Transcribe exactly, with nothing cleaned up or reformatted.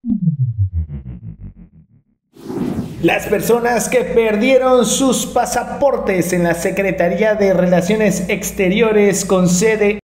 Las personas que perdieron sus pasaportes en la Secretaría de Relaciones Exteriores con sede